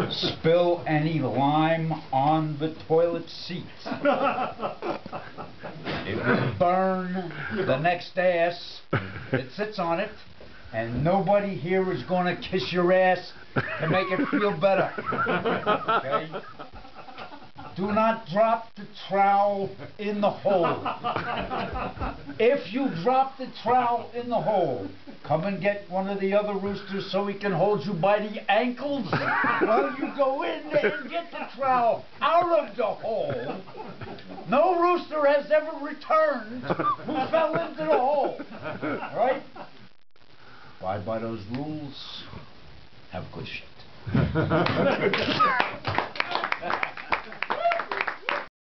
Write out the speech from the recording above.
spill any lime on the toilet seat, it will burn the next ass that sits on it, and nobody here is going to kiss your ass to make it feel better. Okay? Do not drop the trowel in the hole. If you drop the trowel in the hole, come and get one of the other roosters so he can hold you by the ankles while you go in there and get the trowel out of the hole. No rooster has ever returned who fell into the hole. Right? Abide by those rules. Have good shit.